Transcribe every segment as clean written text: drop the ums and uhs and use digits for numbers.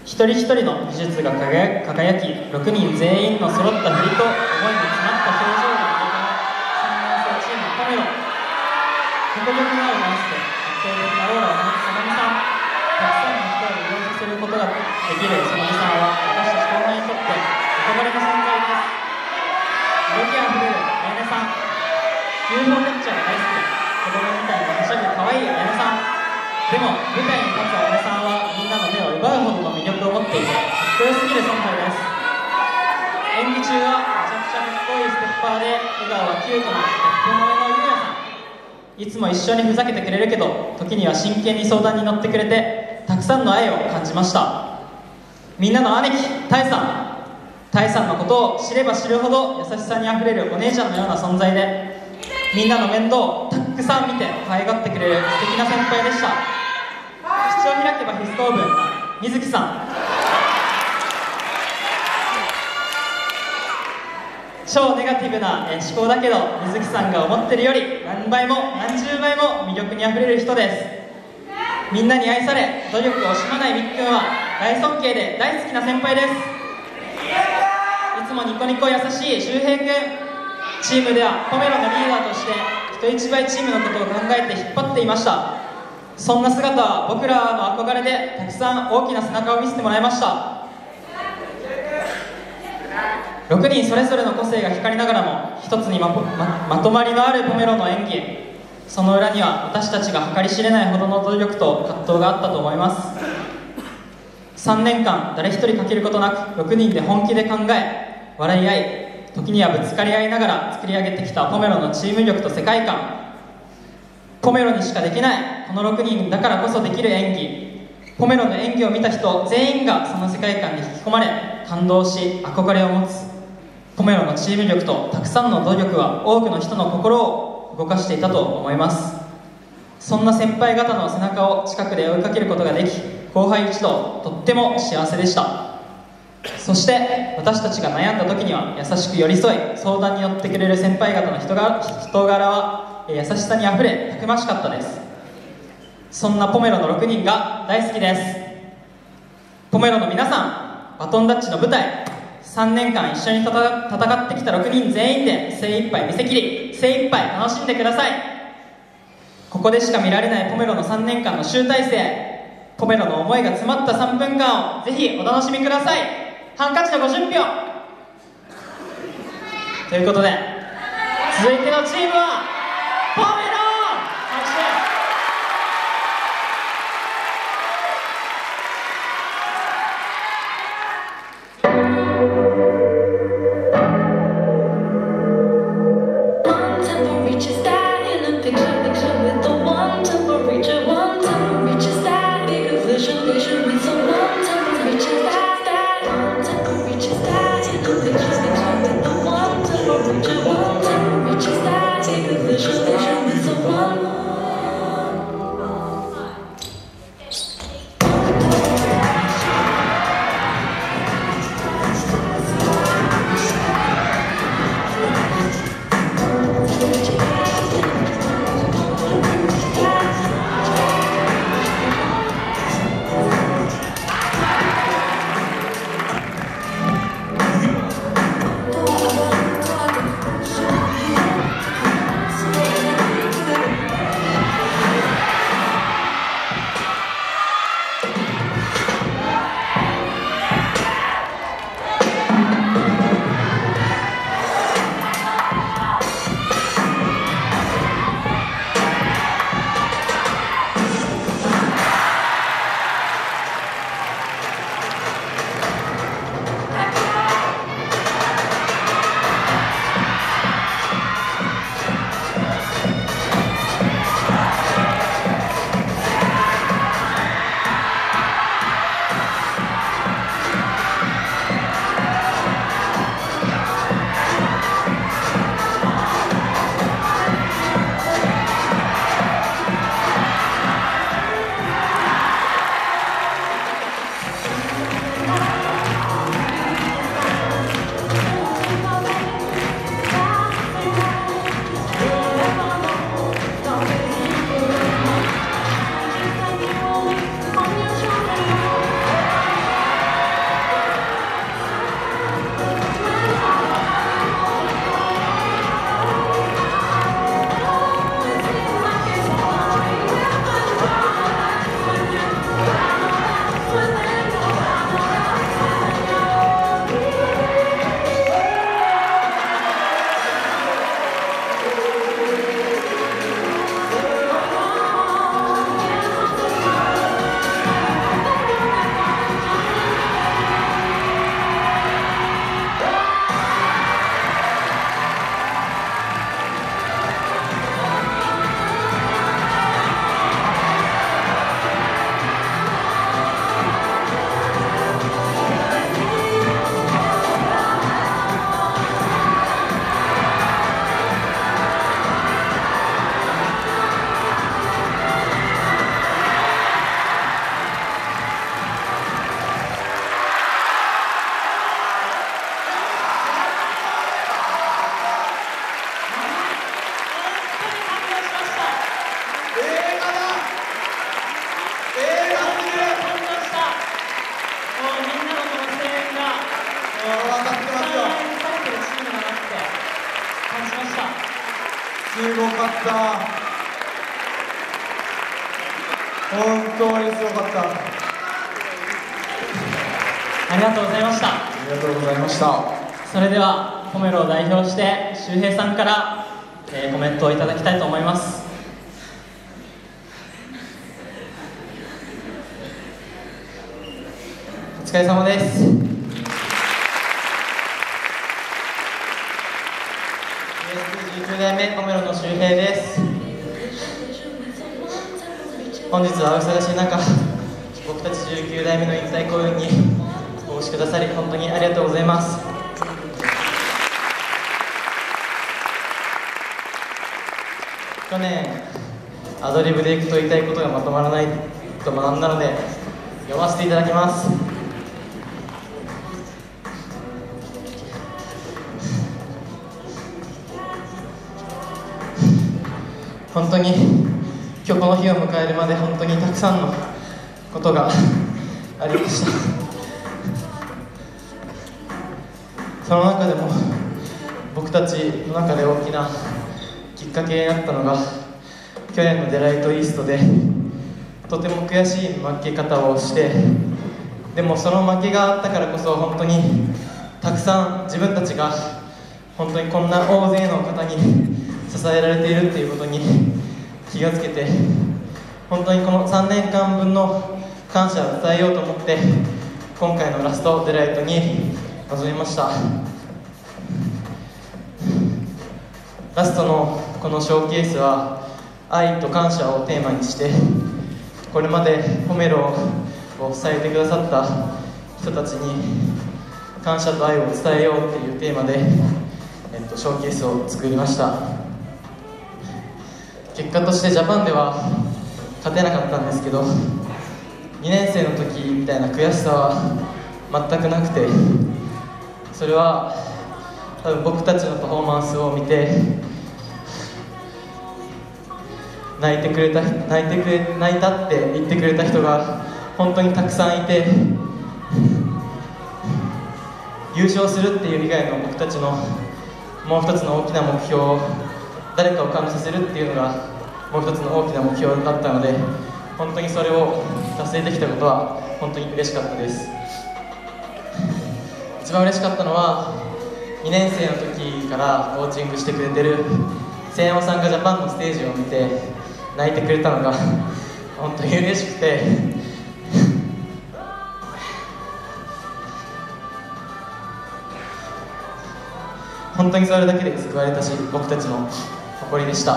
一人一人の技術が輝き、6人全員の揃った振りと思いに詰まった表情が魅力の3年生チームポメロ。迫力のあるダンスで圧倒的なオーラを放つそのみさん。たくさんの人を魅了させることができるそのみさんは、私たち後輩にとって憧れの存在です。動きあふれるあやねさん。UFO キャッチャーが大好きで、子供みたいにはしゃぐ可愛いあやねさん。でも舞台に立つあやねさんはみんなの目を奪うほどの魅力を持っていて、かっこよすぎる存在です。演技中はめちゃくちゃかっこいいステッパーで、笑顔はキュートなギャップ萌えのゆうやさん。いつも一緒にふざけてくれるけど、時には真剣に相談に乗ってくれて、たくさんの愛を感じました。みんなの兄貴、タイさん。タイさんのことを知れば知るほど優しさにあふれるお姉ちゃんのような存在で、みんなの面倒をたくさん見て可愛がってくれる素敵な先輩でした。口を開けば必須糖分な水木さん。超ネガティブな思考だけど、水木さんが思ってるより何倍も何十倍も魅力にあふれる人です。みんなに愛され、努力を惜しまないみっくんは大尊敬で大好きな先輩です。いつもニコニコ優しい周平くん。チームではポメロのリーダーとして人一倍チームのことを考えて引っ張っていました。そんな姿は僕らの憧れで、たくさん大きな背中を見せてもらいました。6人それぞれの個性が光りながらも、一つにまとまりのあるポメロの演技。その裏には私たちが計り知れないほどの努力と葛藤があったと思います。3年間誰一人欠けることなく6人で本気で考え、笑い合い、時にはぶつかり合いながら作り上げてきたポメロのチーム力と世界観。ポメロにしかできないこの6人だからこそできる演技。ポメロの演技を見た人全員がその世界観に引き込まれ、感動し憧れを持つ。ポメロのチーム力とたくさんの努力は多くの人の心を動かしていたと思います。そんな先輩方の背中を近くで追いかけることができ、後輩一同とっても幸せでした。そして私たちが悩んだ時には優しく寄り添い、相談に乗ってくれる先輩方の人柄は優しさにあふれ、たくましかったです。そんなポメロの6人が大好きです。ポメロの皆さん、バトンタッチの舞台、3年間一緒に戦ってきた6人全員で精一杯見せ切り、精一杯楽しんでください。ここでしか見られないポメロの3年間の集大成、ポメロの思いが詰まった3分間をぜひお楽しみください。ハンカチのご準備を。ということで、続いてのチームはポメロ。 Take a 当たってますよ。 疲れてるチームだなって感じました。 すごかった。本当にすごかった。 ありがとうございました。 ありがとうございました。 それではポメロを代表して周平さんから、コメントをいただきたいと思います。 お疲れ様です。19代目ポメロの周平です。本日はお忙しい中、僕たち19代目の引退公演にお越しくださり本当にありがとうございます。去年アドリブでいくと言いたいことがまとまらないと学んだので読ませていただきます。本当に今日この日を迎えるまで本当にたくさんのことがありました。その中でも僕たちの中で大きなきっかけになったのが去年のデライトイーストでとても悔しい負け方をして、でもその負けがあったからこそ本当にたくさん自分たちが本当にこんな大勢の方に支えられているっていうことに気がつけて、本当にこの3年間分の感謝を伝えようと思って今回のラストデライトに臨みました。ラストのこのショーケースは愛と感謝をテーマにして、これまでポメロを支えてくださった人たちに感謝と愛を伝えようっていうテーマで、ショーケースを作りました。結果としてジャパンでは勝てなかったんですけど、2年生の時みたいな悔しさは全くなくて、それは多分僕たちのパフォーマンスを見て泣いたって言ってくれた人が本当にたくさんいて、優勝するっていう以外の僕たちのもう一つの大きな目標を誰かを感動させるっていうのがもう一つの大きな目標だったので、本当にそれを達成できたことは本当に嬉しかったです。一番嬉しかったのは2年生の時からコーチングしてくれてる瀬山さんがジャパンのステージを見て泣いてくれたのが本当に嬉しくて、本当にそれだけで救われたし僕たちの誇りでした。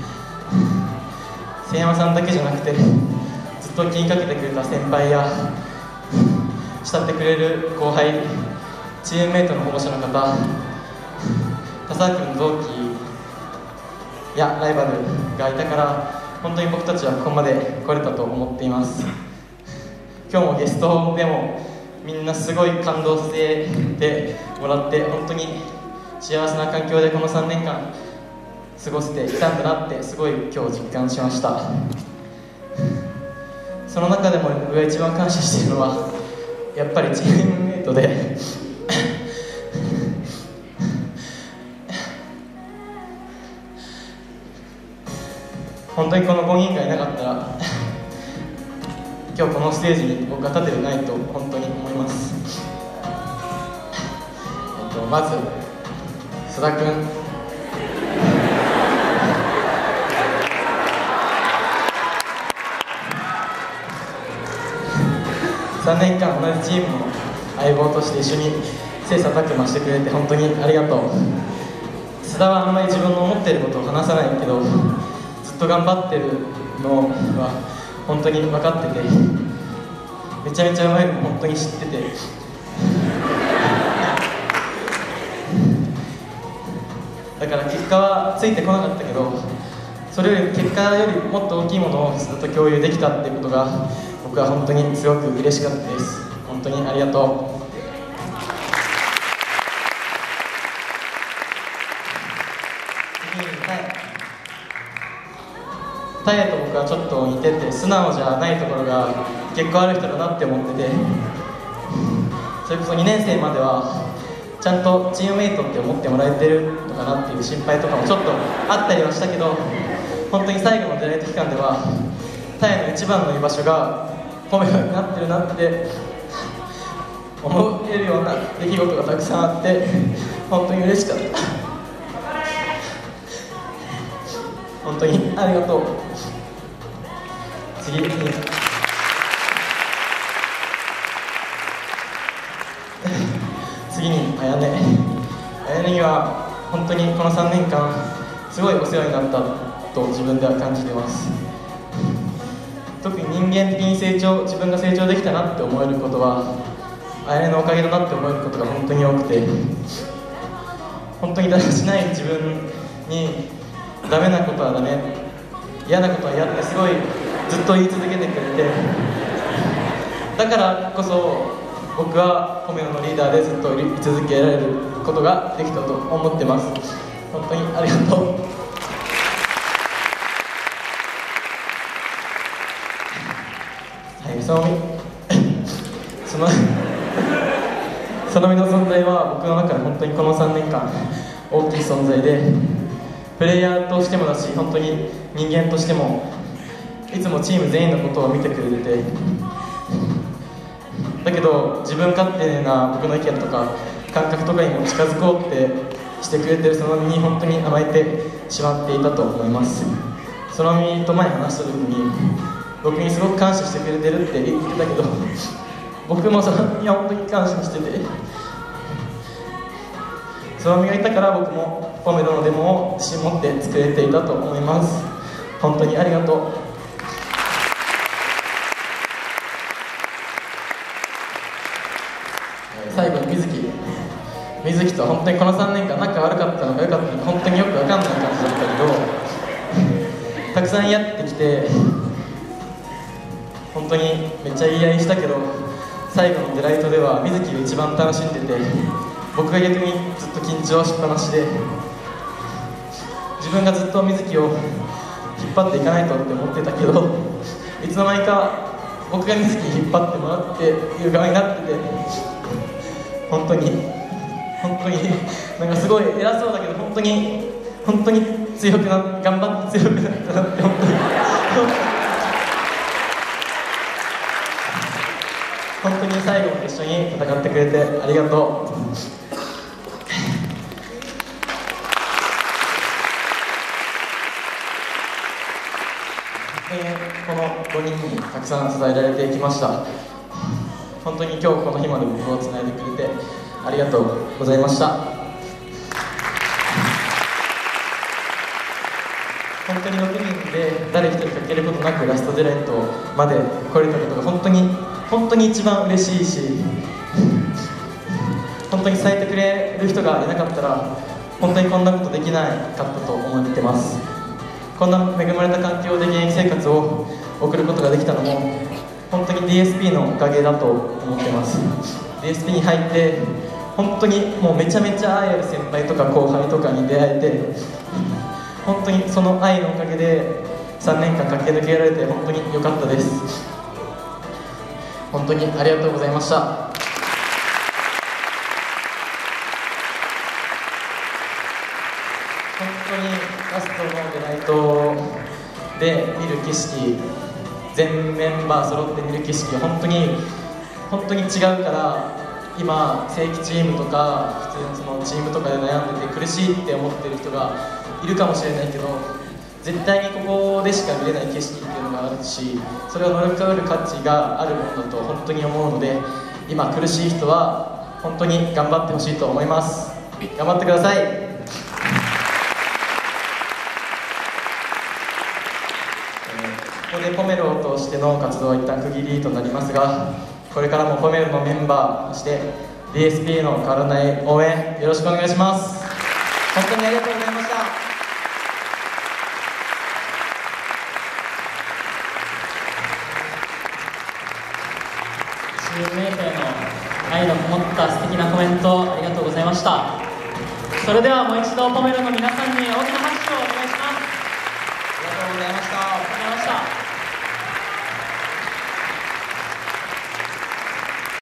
瀬山さんだけじゃなくてずっと気にかけてくれた先輩や慕ってくれる後輩、チームメイトの保護者の方、他サークルの同期やライバルがいたから本当に僕たちはここまで来れたと思っています。今日もゲストでもみんなすごい感動させてもらって、本当に幸せな環境でこの3年間過ごせてきたんだなってすごい今日実感しました。その中でも僕が一番感謝しているのはやっぱりチームメイトで本当にこの5人がいなかったら今日このステージに僕が立ててないと本当に思います。まず須田君、3年間同じチームの相棒として一緒に切磋琢磨してくれて本当にありがとう。須田はあんまり自分の思っていることを話さないけどずっと頑張ってるのは本当に分かってて、めちゃめちゃうまいのも本当に知ってて、だから結果はついてこなかったけど、それより結果よりもっと大きいものをずっと共有できたっていうことが僕は本当にすごく嬉しかったです。本当にありがとう。タイと僕はちょっと似てて素直じゃないところが結構ある人だなって思ってて、それこそ2年生まではちゃんとチームメイトって思ってもらえてるのかなっていう心配とかもちょっとあったりはしたけど、本当に最後のデライト期間ではタイの一番の居場所がポメロになってるなって思えるような出来事がたくさんあって本当に嬉しかった。本当にありがとう。次にあやねには本当にこの3年間すごいお世話になったと自分では感じてます。特に人間的に自分が成長できたなって思えることはあやねのおかげだなって思えることが本当に多くて、本当にだらしない自分にダメなことはダメ、嫌なことは嫌ってすごいずっと言い続けてくれて、だからこそ僕はポメロのリーダーでずっと居続けられることができたと思ってます。本当にありがとう。はい、その身の存在は僕の中で本当にこの3年間大きい存在で、プレイヤーとしてもだし本当に人間としてもいつもチーム全員のことを見てくれてて、だけど自分勝手な僕の意見とか感覚とかにも近づこうってしてくれてるその身に本当に甘えてしまっていたと思います。その身と前に話した時に僕にすごく感謝してくれてるって言ってたけど、僕もその身は本当に感謝してて、その身がいたから僕もポメロのデモを自信持って作れていたと思います。本当にありがとう。最後に水木とは本当にこの3年間仲悪かったのか良かったのか本当によく分かんない感じだったけどたくさんやってきて本当にめっちゃ言い合いしたけど、最後のデライトでは水木が一番楽しんでて、僕が逆にずっと緊張しっぱなしで、自分がずっと水木を引っ張っていかないとって思ってたけど、いつの間にか僕が水木に引っ張ってもらっていう側になってて、本当になんかすごい偉そうだけど本当に頑張って強くなったなって本当に最後まで一緒に戦ってくれてありがとう。この5人にたくさん支えられてきました。本当に今日この日まで僕をつないでくれてありがとうございました。本当に6人で誰一人欠けることなくラストデライトまで来れたことが本当に一番嬉しいし、本当に支えてくれる人がいなかったら本当にこんなことできなかったと思ってます。こんな恵まれた環境で現役生活を送ることができたのも本当に DSP のおかげだと思ってます。 DSP に入って本当にもうめちゃめちゃ愛ある先輩とか後輩とかに出会えて、本当にその愛のおかげで3年間駆け抜けられて本当に良かったです。本当にありがとうございました。本当にラストのデライトで見る景色、全メンバー揃って見る景色本当に違うから、今正規チームとか普通のそのチームとかで悩んでて苦しいって思ってる人がいるかもしれないけど、絶対にここでしか見れない景色っていうのがあるし、それを乗り越える価値があるものだと本当に思うので、今苦しい人は本当に頑張ってほしいと思います。頑張ってください。ここでポメロとしての活動は一旦区切りとなりますが、これからもポメロのメンバー、そして DSP の変わらない応援よろしくお願いします。本当にありがとうございました。 チームメイトへの愛のこもった素敵なコメントありがとうございました。それではもう一度ポメロの皆さんに